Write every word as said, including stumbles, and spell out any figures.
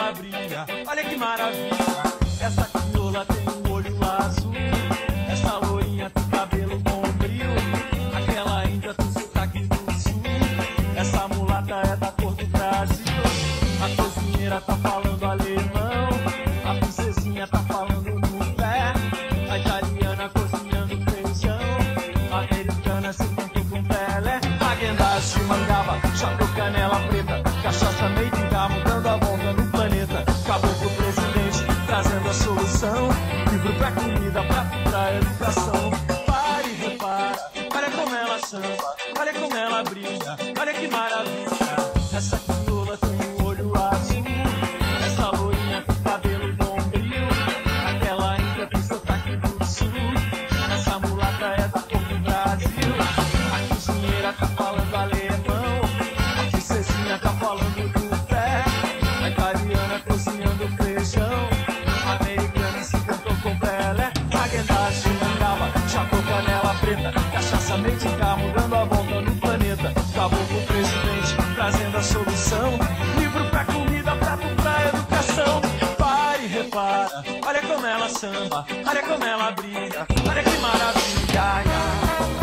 ela brilha, olha que maravilha. Essa crioula tem um olho azul, essa loirinha tem cabelo bombril, aquela índia tem sotaque do sul, essa mulata é da cor do Brasil. A cozinheira tá falando alemão, a princesinha tá falando no pé, a italiana cozinhando feijão, a americana se cantou com Pelé. Aguendaço de mangaba, chapéu canela preta, cachaça mendiga mudando a volta no planeta. Acabou pro presidente, trazendo a solução, livro pra comida, prato pra educação. Pare e repara, olha como ela samba, olha como ela brilha, olha que maravilha. Essa crioula tem um olho azul, essa loirinha tem cabelo bombril, aquela índia tem sotaque do sul, essa mulata é da cor do Brasil. A cozinheira tá falando alemão, a princesinha tá falando do pé, a italiana cozinhando feijão, a americana se cantou com Pelé. Aguendaço de mangaba, chapéu canela preta, cachaça mendiga mudando a volta no planeta. Acabou com o presidente, trazendo a solução, livro pra comida, prato pra educação. Pare e repara, olha como ela samba, olha como ela brilha, olha que maravilha.